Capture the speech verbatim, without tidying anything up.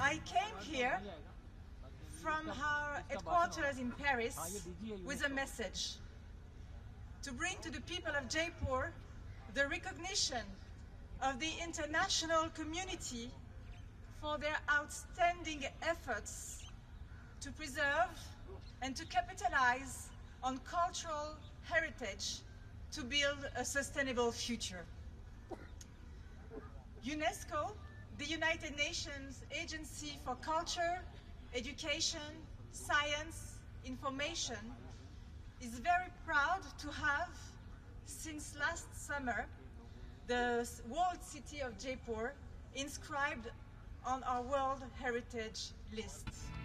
I came here from our headquarters in Paris with a message to bring to the people of Jaipur the recognition of the international community for their outstanding efforts to preserve and to capitalize on cultural heritage to build a sustainable future. UNESCO, the United Nations Agency for Culture, Education, Science, Information, is very proud to have, since last summer, the walled city of Jaipur inscribed on our World Heritage list.